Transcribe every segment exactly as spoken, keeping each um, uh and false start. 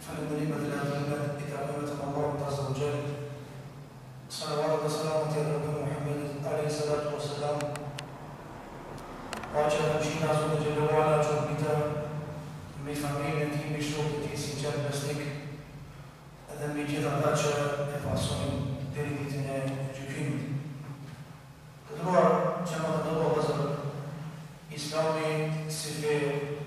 فلنريد لله بتعليمة الله عز وجل صلوات وسلامة رب محمد عليه الصلاة والسلام وعلى مشينا عز وجل وعلى جربتا من familjen tim i shokët ti sinqer besnik edhe me gjitha ata që e pasojnë deri ditën e gjykimit. Të nderuar që më të vëllezër, Islami si fe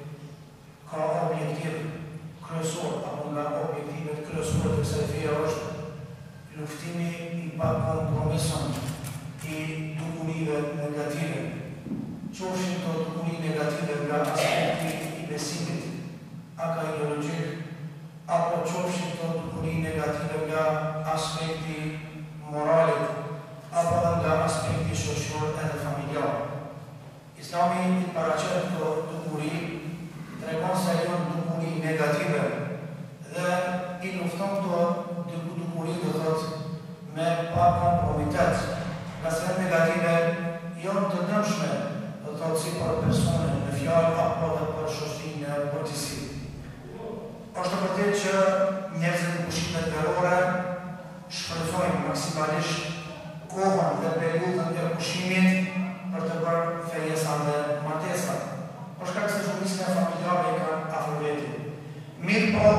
ka objektiv kryesor apo nga objektivet kryesore të kësaj feje është luftimi i pakompromisshëm i dukurive negative. Qofshin të dukuri negative nga aspekti i besimit aka ideologjik, apo qofshin të dukuri negative nga aspekti moralit, apo nga aspekti shoqëror edhe familjar. Islami i paraqet këto dukuri, tregon se janë dukuri negative dhe i lufton këto dukuri do thotë me pa kompromitet. Nga se negative janë të dëmshme, do thotë si për personin në fjalë apo dhe për shoqërinë në përgjithësi. Është të vërtetë që njerëzit në pushimet verore shfrytëzojnë maksimalisht kohën dhe periudhën e pushimit për të bërë fejesa dhe martesa. Për shkak se shumica e familjare i kanë afër veti. Mirë po,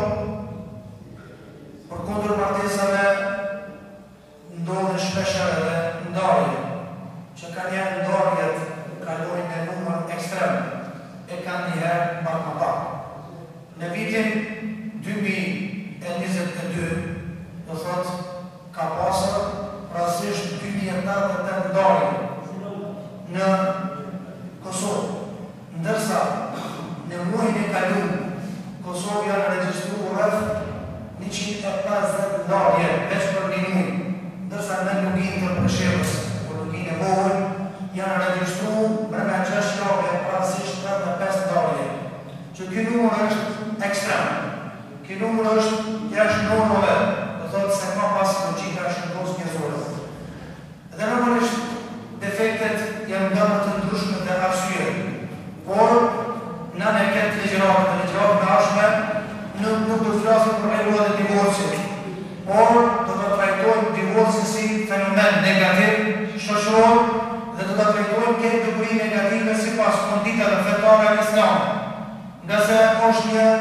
përkundër martesave ndodhen shpeshherë edhe ndarje, që kanë janë ndarjet kalojnë në numër ekstrem, e kanë njëherë pak më pak. Në vitin dy mijë e njëzet e dy, do thotë, ka pasur rastësisht dy mijë e nëntëdhjetë e tetë ndarje në Kosovë, ndërsa në muajin e kaluar Kosovë janë regjistruar rreth njëqind e pesëdhjetë ndarje veç për një muaj, ndërsa në luginë të Preshevës, por luginë e vogël, janë regjistruar brenda gjashtë javëve rastësisht tridhjetë e pesë ndarje, që ky numër është ekstrem. Ky numër është jashtë normave, do thotë se ka pas logjika shëndos njerëzore. Dhe normalisht defektet janë ndërë të ndryshme dhe arsye, por në në këtë ligjëratë dhe ligjëratë në ashme nuk nuk do të flasim për lejuar dhe divorcit, por do të trajtojmë divorcin si fenomen negativ shoqëror dhe do të trajtojmë këtë dukuri negative sipas konditave fetare të Islamit. Nga se është një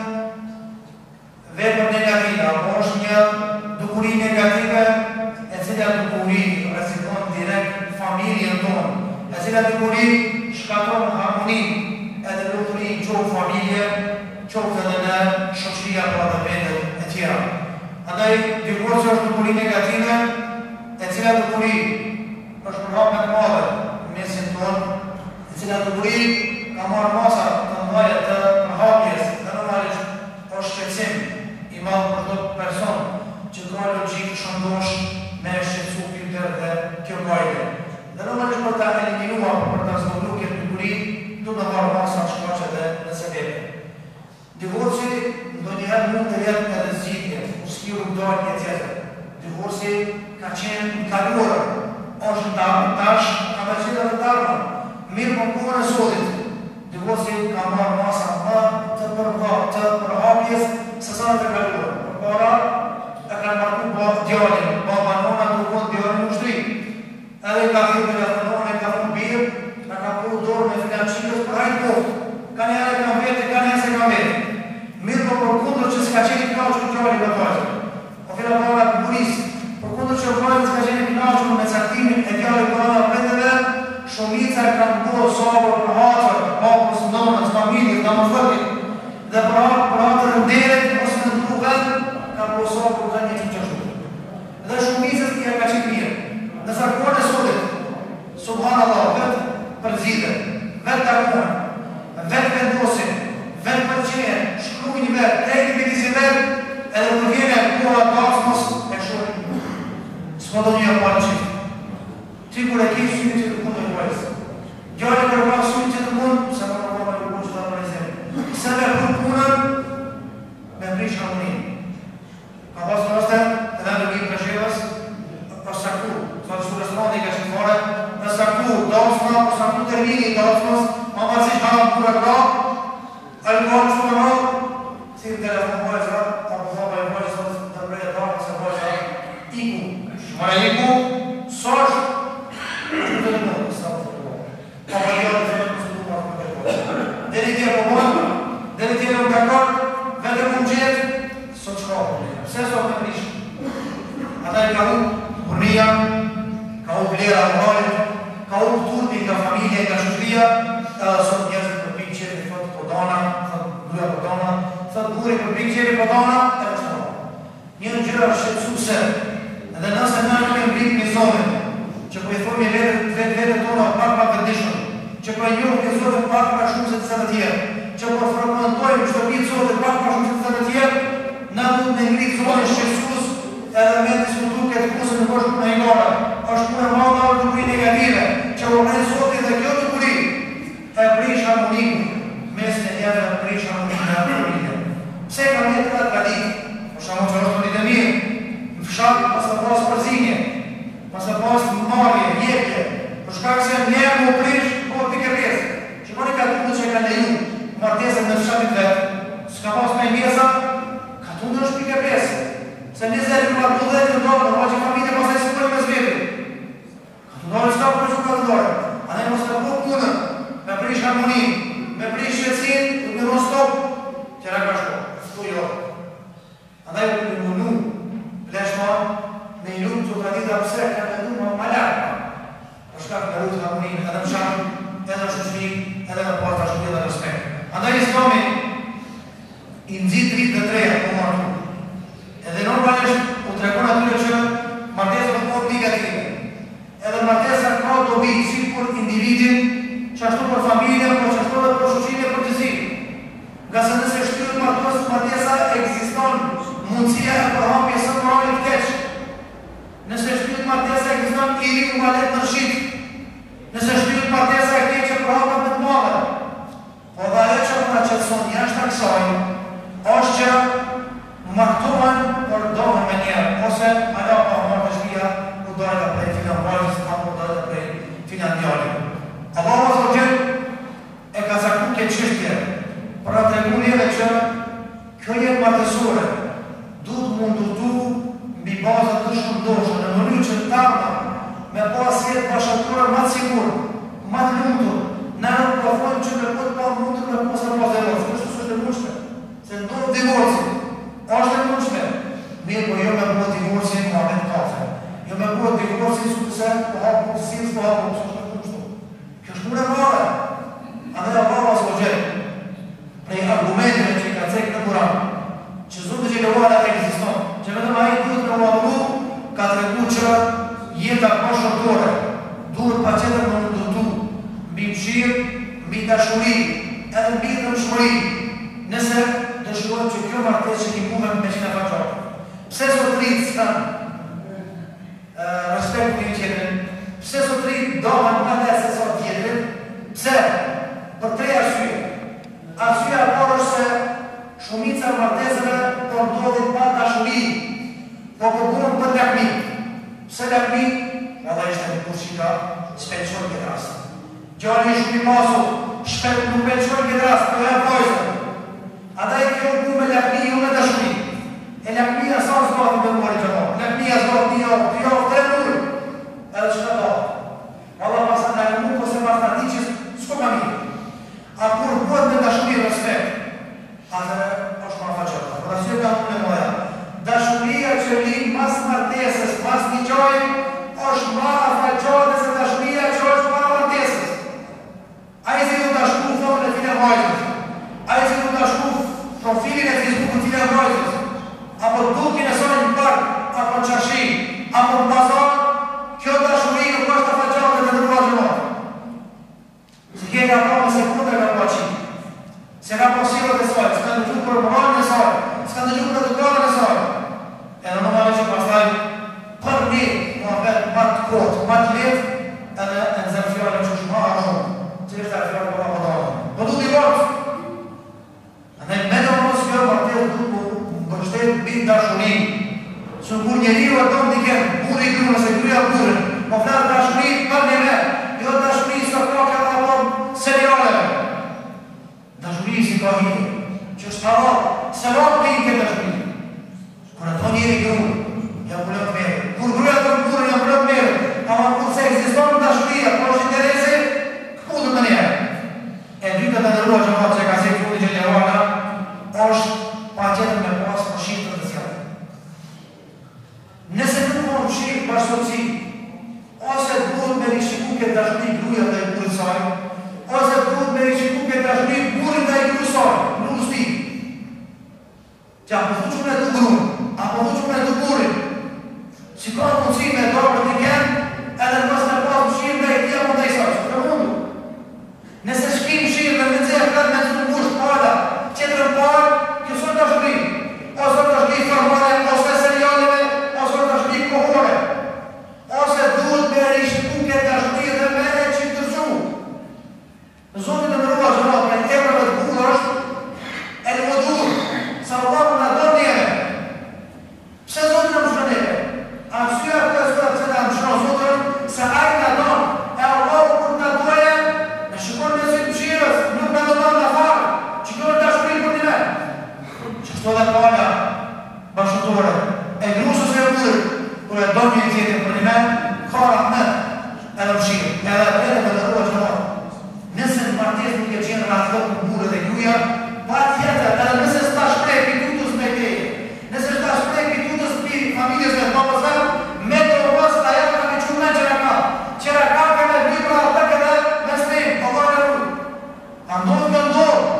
vepër negative, apo është një dukuri negative e cila dukuri rrezikon direkt familjen tonë, e cila dukuri shkatron harmoninë edhe lumturinë qoftë familje, qoftë edhe në shoqëri apo edhe vendet e tjera. Andaj divorci është dukuri negative, e cila dukuri është përhap me të madhe në mesin tonë, e cila dukuri ka marrë masa të mëdha të përhapjes, dhe normalisht është shqetësim i madh për çdo person që ka logjikë shëndosh me shqetësu filter dhe kjo gajde. Dhe normalisht për ta eliminuar, për ta zgjodhur këtë dukuri, do të marrë masa shkaqe dhe në sebepe. Divorci ndonjëherë mund të jetë edhe zgjidhje, ushqiu dalje tjetër. Divorci ka qenë në kaluar, është ndarë tash, ka me qenë edhe ndarë. Mirë për kohën e sotit, divorci ka marrë masa më të përva, të përhapjes se sa të kaluar. Përpara e kanë marrë djalin, baba nona dukon djalin në ushtri. Edhe ka thirrë telefonon, e ka thonë birë, na ka pru dorë me financirës për hajtë kohë. Ka njëherë e kam vete, ka njëherë se kam vete. Mirë për për kundër që s'ka qeni knaqër djalin në vajzë. O fila para të burisë, për kundër që vajzë s'ka qeni knaqër me caktimin e djalin për anë vendeve, shumica e kanë bërë sabër për hatër, papës, nonës, familjës, domosdoshmërisht, dhe për hatër në deret ose në dru vend, kanë bërë sabër për një që qashtu. Dhe shumicës t'i ka qenë mirë. Nësa kohën e sotit, subhanallah, vetë përzide, vetë takohen, vetë vendosin, vetë përqenjen, shkrujnë vetë, trejti për disi vetë, edhe për vjene koha dasmos e shohin. S'ma do një parë qitë. Ti kur e kishë syri që të mundë e vajzë. Gjallë e kërë parë syri që të mundë, se më në më në mundë që të apërëzim. Se me për punën, me prish harmoninë. Ka pasë në rëste, edhe në lëgjim Preshevës, është saktu. Sa të shtu restoranti i ka që fare, në saktu, dasma, për saktu termini, dasmës, ma ma që shkanë kura gra, alkohol që të më rrë, si të telefon vajzë, apo Mozaiku, sosh, është të në sa të të apo jo të të të të të dhe një tjerë po mojë, dhe një tjerë në kakor, vetëm më gjithë, sot shkohë, pse sot me prishë? Ata i ka u burnia, ka u vlera moralit, ka u turpi nga familje, nga shqyria, edhe sot njerëzit për pikë qevi, thotë podona, thotë gruja podona, thotë buri për pikë qevi podona, e është të një në gjyra shqetsu se, edhe nëse në në kemë rritë një zonë, që po i thonë një vetë, vetë vetë tona pak pak vendishëm, që po i njohë një zonë pak pak shumë se të se të tjerë, që po fragmentojmë shtëpitë zonë pak pak shumë se të se të tjerë, në du të ngritë zonë shqetsus, edhe me diskutu këtë kusë në kështë në igora, është punë e madha të kuri negative, që po mrenë zotit dhe kjo të kuri, e prish harmoniku, mes në njerë dhe prish harmoniku në familje. Pse ka një të të tradit, po shamu që është të ditë mirë, në fshatë pas të pas përzinje, pas të pas marje, jepje, për shkak se njerë më prish, po pike pjesë. Që koni ka tundu që ka leju, martesën në fshatit vetë, s'ka pas me mjesa, ka tundu është pike pjesë. Se njëzër i martu dhe të ndonë, në që familje pas e si përë me zveti. Ka tundu është ka për që ka të dore. A ne mos të po punën, me prish harmoni, me prish qëtësin, të një rostop, tjera ka shko, s'tu jo. Andaj të një mënu, pleshma, me i lumë të tradita pëse, ka me du më malak. Për shka ka lutë harmonin, edhe më shamë, edhe në shëshmi, edhe në porta shmi dhe respekt. Andaj islami, i nëzit rritë dhe treja, po martu. Edhe normalisht, u trekon atyre që martesa në por negative. Edhe martesa ka dobi, si për individin, që ashtu për familje, për që ashtu dhe për shoqinje për gjësi. Nga se nëse shtyrët martos, martesa eksiston mundësia e përhampje së moralit keq. Nëse shtyrët martesa eksiston i riku malet në shqit. Nëse shtyrët martesa e keqe përhampje me të madhe. Po dhe ajo që më qëtëson jashtë të kësaj, është që martohen për dohen me njerë, ose ajo pa martë shpia ku dojnë prej finan vajzës, apo dojnë prej finan djallit. Allah vazhdo gjithë e ka zakun këtë qështje, për atë regunjeve që kjo jetë martesore du të mundurtu mbi bazët të shëndoshë, në mënyrë që të tarda me pas jetë bashkëtore ma të sigur, ma të lundur, në në plafon që me këtë pa mundur me pas në pas e rosë, kështë së është e mundshme, se ndonë divorci, është e mundshme, mirë po jo me bëhet divorci në amet kafe, jo me bëhet divorci së të se, po hapë mundësirës, po hapë mundësirës, kjo është mune mare, andaj Allah vas o gjithë, prej argumenteve që i ka cekë në Kuran, që zotë që i levohet e eksiston, që vetëm a i duhet në madhuru, ka të regu që jeta pashortore, duhet pa qëtër në ndërtu, mbi mshirë, mbi dashuri, edhe mbi të mshmëri, nëse dëshuar që kjo martes që një kume me qina faqarë. Pse sotrit s'kanë respekt për një qetërin? Pse sotrit dohen nga dhe se sot tjetërin? Pse? Për tre arsye. Arsye apor është se shumica martesëve për ndodhin pa dashuri, po përbunë për lakmi. Pse lakmi? Valla ishte në përshika, shpeqon këtë rast. Gjali shumë i masu, shpet nuk peqon këtë rast, për e pojzën. Ata i kjo ku me lakmi, ju me dashuri. E lakmija sa zbati me muari që do. Lakmija zbati një orë, të jorë, tre mërë. Edhe që të do. Valla pasat në lakmu, po se pas në di që s'ko ka mirë. A kur bëhet me dashuri respekt, atëre është ma faqërta. Por asë ka më në moja. Dashuria që linë mas martesës, mas një qoj, është ma faqërta se dashuria që është ma martesës. A i si du dashku fotën e fine vajtës. A i si du dashku profilin e Facebookut fine vajtës. Apo dukin e sonë një park, apo në qashi, apo në bazar, kjo dashuri nuk është të faqërta dhe të duar gjëmatë. Si kje ka pa më sekunde ka pa qimë. Se ka pa sirët e saj, s'ka në gjuhë për moralin e saj, s'ka në gjuhë për edukarën e saj. Edhe në mëve që pastaj, për një muhabet ma të kotë, ma të letë, edhe në nëzëm fjallën që shumë a shumë, që është e fjallën për a përdojnë. Po du t'i vërtë. Edhe me në mësë kjo martel du të bërështet bitë dashurin. Së në kur njeri u e tonë t'i kemë, buri kërë nëse kërëja burën, po flatë dashurin për një me, jo dashurin së ka këtë apom serialeve. Dashurin si ka hitë, që është harat, se ratë të i këtë dashurin. Kër e tonë njeri kërë, ja më lëtë me, kur kërëja të burën, am văzut që me të grunë, am văzut që me të burin. Si ka mundësi me dorë për t'i kemë, edhe në mësë me pasë më shirë me i tja më të isaj, që të mundu. Nëse shkim shirë dhe me cefë këtë me të të ngushtë pala, qëtërën parë, kësë të shkri, ose të shkri formale, ose serialive, ose të shkri kohore, ose duhet me rishtu këtë të shkri dhe me e që të tërsu. Zotin e nërua gjërat, me evrave të burë është e në më durë, sa Allah në do njëve. Pse Zotin e më shëneve? Arsua këtë së të të më shënë Zotin, se ajtë në donë, e Allah kur të doje, e shukon me si të qirës, nuk me do donë në farë, që kjo të shkri për një me. Që kështu dhe pala bashkëtore, e grusës e burë, kur e do një tjetër për një me, ka rahmet e në mshirë, edhe e përre me të rua gjërat. Nëse në martes nuk e qenë raflok në burë dhe gruja, pa tjetër, edhe nëse s'ta shprej për tutës me teje, nëse s'ta shprej për tutës për familjes me të papësar, me të mësë të jetë në qëmë qëra ka. Qëra ka ka me vibra atë këtë me stejnë, po ka në rrë. A ndohë të ndohë.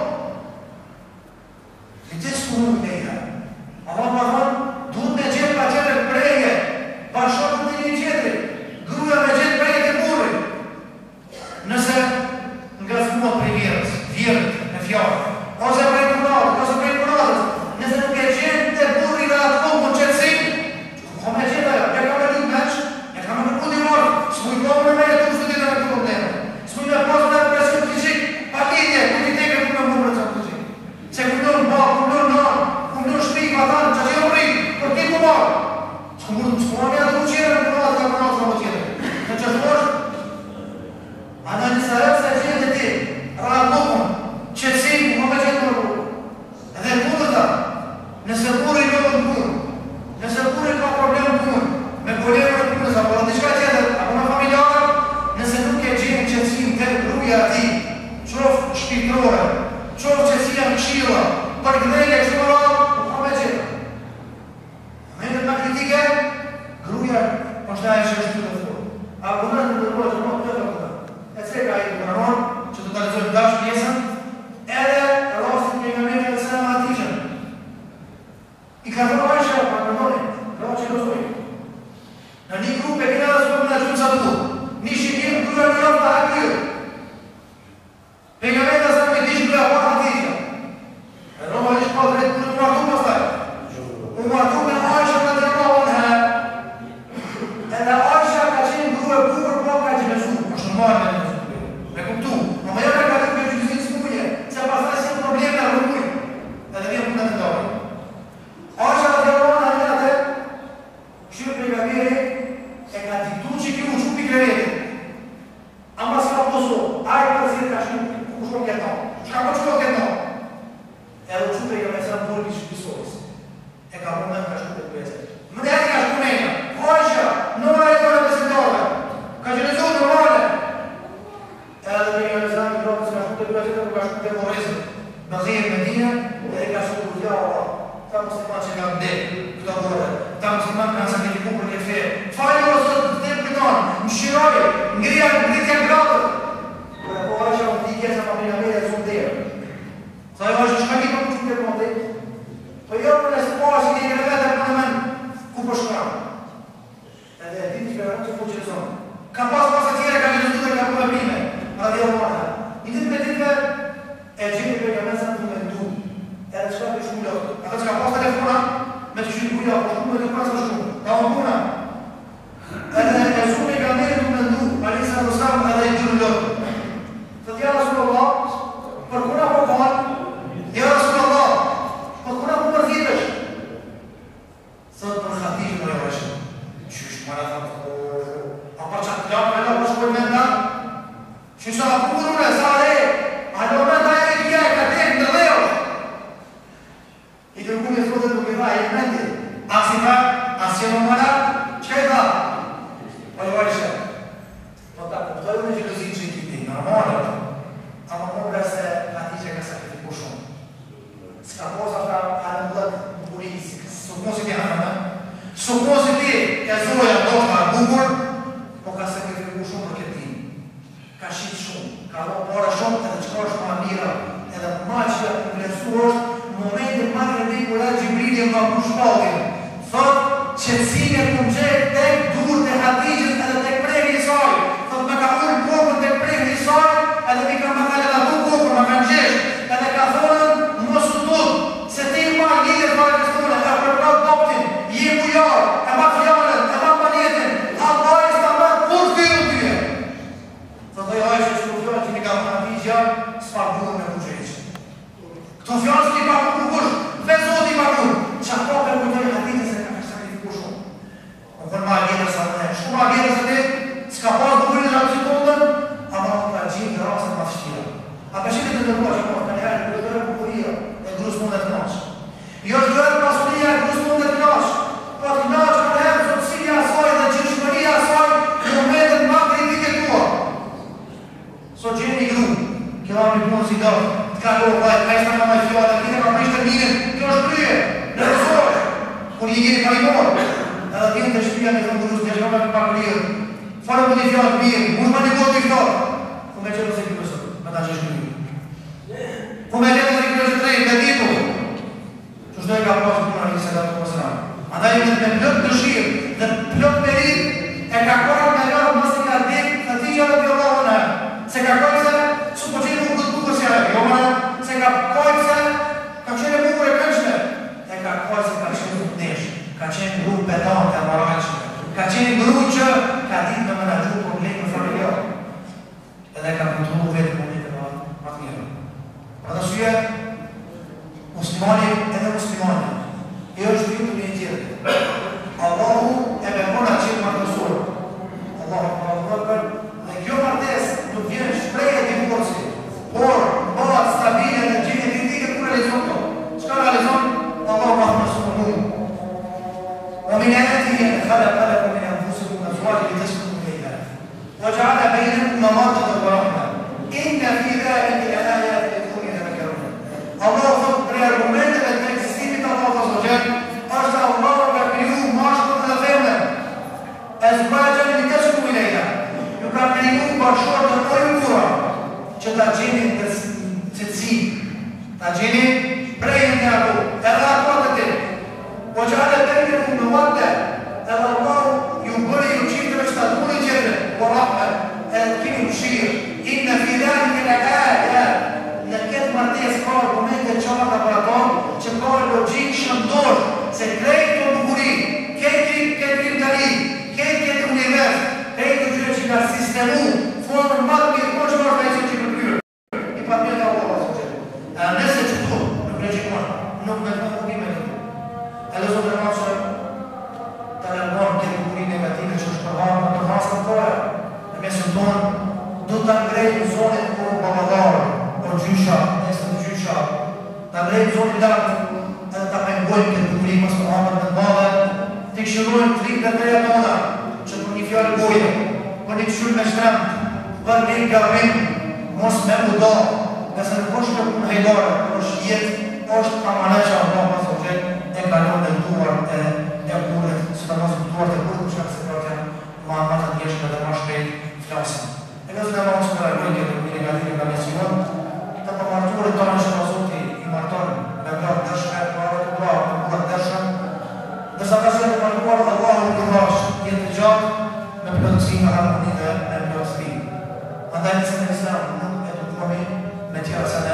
Në të s'ku nuk të jetë. Allah më thonë, duhet me gjithë pa qëtër preje, pa shokën të një qëtëri, gruja me gjithë preje të burë. Nëse nga zbumot prej vjerës, vjerët në fjallë, ose prej punatës, ose prej punatës, nëse nuk e gjithë të burri dhe atë kohë më qëtësim, ko me gjithë ajo, e ka me një meqë, e ka me në kundi morë, s'mu i kohë në me e tu së të ditë në këtë probleme, s'mu i me pasë në presion të qikë, pa lidje, ku t'i teke ku me më më të qikë. Se ku ndonë ba, ku ndonë nërë, ku ndonë shpi, pa tanë, që që jo rri, për ti ku marë. S'ku më në mja të uqire në punatë, ka punatë në më tjere. Në që shmosh, a në një sarep se gjithë të ti, rrallukun, qëtësim, më me gjithë më rrallukun. Edhe burë ta, nëse burë i lëvë në burë, nëse burë i ka problem në burë, me kolegë në burë, apo në diçka tjetër, apo me familjarë, nëse nuk e gjithë qëtësim të gruja ati, qofë shpirtërore, qofë qëtësia në këshila, për gdhejë e kështë më rrallë, nuk ka me gjithë. Me në të kritike, gruja është e që është të furë. Apo në të dërgojë që më të të të e ceka i të nërën, që të të realizojë dash pjesën, edhe rastin një nga mene të sënë atishën. I ka thërë ajshë, pa në nërën, rrë që nëzojë. Në një grupe, këne dhe s'pëm në gjënë sa duhet. Një shqikim, gruja në rëmë të hakryrë. Për nga mene të sënë me dishë gruja pa atishën. E rëmë a ishë pa drejtë kërë të martu pastaj. U martu me ajshë në të rëmë në he. Edhe ajshë ka qenë gruja bukur, pa ka që mesu. është në marrë me në me kuptu. Në më jërë ka të për gjyëzit së muje, se pasaj si probleme në rëmuj. Edhe vjen punë të dojë. Asha të djeronë në një atë, këshirë për nga mire, e ka diktu që ki u shupi krevete. Amba s'ka poso, ajë për zirë ka shupi, ku shko këtë në. Shka po shko këtë në. Edhe u shupi nga me sërë në burë bisoris. E ka më në ka shupi të pese. Më dhe ka shupi menja. Asha, në më e dore besedore. Ka që në zonë normale. Edhe me një zanë i drotë, s'ka shumë të përgjëtë, nuk ka shumë të morezën. Në dhejë me dhine, edhe ka shumë të vja Allah. Ta musliman që nga mdek, këta vore. Ta musliman kanë sa një kupër një fe. Fajnë o sot të të përtonë, më shiroj, ngrija, ngritja gratër. Kërë po ajqa më t'i kjesë a familja me dhe zonë dhejë. Sa e vajshë, shka një për shumë të përmë dhejë? Po jo në nësë po ashtë një në vetë për në men, ku për shkram. Edhe e ditë që për që po që zonë. Ka pas pas e tjere ka një në duke ka probleme. Radhi Omana. I ditë me ditë e gjithë për nga mesën të me ndu. Edhe qëka për shumë lëftë. Ata që ka pas telefona, me të qyri kuja, po shumë me të pasë shumë. Ka më puna. Edhe e shumë i ka meri të me ndu. Alisa Rosam edhe i gjurë lëftë. Të tja Rasulullah, për kuna po kohën, ja Rasulullah, për kuna po mërzitësh. Thot për Khatijë në rëveshë. Qysh më në thëmë, a për qatë të lakë me lakë për shkoj me nda? Që sa apurune, sa dhe, a në moment a e kja e ka tekë në dheo. I tërku me thotë nuk i tha, e i mendi. Asi tha, asi e më më lakë, që e tha? Po e vajshë. Po ta kuptojnë me gjelëzit që i kiti, normalë. A më më se ati që ka sakrifiku shumë. Ska posa ta a në blëk bukurisë, suposit i hanë, suposit i e zoja do të bukur, po ka sakrifiku shumë për këtë tim. Ka shqitë shumë, ka do pora shumë edhe qëka është ma mira, edhe ma që ja komplesu është momentin ma kredikula edhe Gjibrili nga ku shpallin. Thot, qëtësime ku më gjejt tek dur të Hadijës edhe tek prekë i saj. Thot, me ka ullë kokën tek prekë i saj, edhe mi ka më ka leda du kokën, me kanë gjesh. Edhe ka thonën, mos u tut, se ti i ma lidhe fare të stone, e përprat doptin, je bujar, e ma fjallën, e ma panetin, Allah e s'ta me kur t'kyru t'yje. Thot, dhe jo e që që fjallë që mi ka thonën Hadijëja, s'pa burë me ku gjesh. Këto fjallë s'ki pa ku kush, ve zoti pa kur, që ato për kujtoj Hadijës e ka ka sakrifiku shumë. O kërë ma gjerë sa të ne, shumë ma gjerë sa të s'ka pas bukurin në që tollën, ama në ka gjimë në rasën ma fështira. A përshqit të nërgua që ka të njëherë, në dërë bukuria e grus mundet të nashë. Jo është dërë pasuria e grus mundet të nashë, po të nashë në herë sotësia asaj dhe qëshmëria asaj në momentet ma kritike tua. So gjenë një gru, kjo amë një punë si dërë, të ka do vaj, ka ishtë nga maj fjallë, të kine ka prishtë terminin, kjo është krye, në rësorë, kur një gjeni kalimorë, edhe t'jenë të shpia në të grus, të shkome të pak lirë, farë më një fjallë të mirë, mund më një gotë të fjallë, ku me qëtë se kjo sot, me ta qeshtë një. Ku me qëtë se kjo sot rejtë, me ditu, që shdoj ka pasë puna një se da të pasëra. Andaj me plët dëshirë dhe plët merit, e ka kërë me lërë mësë ka dikë, në ti që dhe pjollohën e, se ka kërë se, su po qenë më këtë bukër si e, jo më se ka kërë se, ka qenë bukër e kënqme, e ka kërë se ka qenë të nesh, ka qenë gru pedant e maraqme, ka qenë gru që ka ditë me më në gru problemë familjarë, edhe ka kontrolu vetë momentet më të mirë. Për të syje, muslimani edhe muslimani, e është vitu një tjetë. Allahu e me mona qenë martësorë. Allahu e më për, dhe kjo martes nuk vjen shpreje divorci, por bëhat stabile dhe gjenë kritike ku realizon to. Qka realizon? Allahu ma më shumë mu. O min e eti e në khala khala ku min e anfusikum në zuari li tëshku në lejha. O gjala bejnëm në matët dhe rahma. Inna fi dhalik al-ayat li yatafakkarun. Allahu thot për argumenteve të ekzistimit të Allahut azza wa jall, është Allahu ka kriju mashkull dhe femër. Azwajan li taskunu ilayha. Ju ka kriju bashkëshortë të ujtura që ta gjeni të qetësi, ta gjeni brejën e ato, edhe ato të të. O gjale bejnëm në matë, edhe Allahu ju bëri ju qitëve që ta duni qetëve, o rahme, edhe kini mëshirë. Inna fi dhalike al-ayat, në këtë martes ka argumente qarta për ato që ka logjik shëndosh se krejt të bukuri, këtë këtë tari, këtë këtë univers, krejt të gjyre që ka sistemu, formën më të mirë, po që marrë ka i që që përpyrë. I pa mirë ka Allah së që. E nëse që të nuk në gjikon, nuk me të më bukime të të. E lëzot e ma që të nërgonë këtë bukuri negative që është përvarë në të masë të tore, e mesën tonë, do të ngrejt në zonit ku babadarë, o gjysha, nesë të gjysha, të ngrejt në zonit lartë, edhe të pengojnë këtë bukuri mësë Muhammed në madhe, të këshirojnë të rikë dhe treja tona, që për një fjallë gojë, për një këshur me shtremt, për një gabim, mos me udo, nëse në kush për punë hajdare, për është jetë, është amaneqa Allah mësë o gjenë, e kalon dhe duar e e buret, së të mësë duar të buret, që se përtja ma ma të njeshme dhe ma shpejt flasën. E nëzë në mësë për e gojtë dhe një negative nga mision, të përmarturit të në shëma Zoti i martonë, me gratë dërshme, për të duar, me burat dërshme, dërsa të shëtë përmartuar dhe Allah në përrash, jetë të gjatë, me plotësi, me harmoni dhe me plotësi. Andaj nëse në Islam nuk e të duami me tjera sa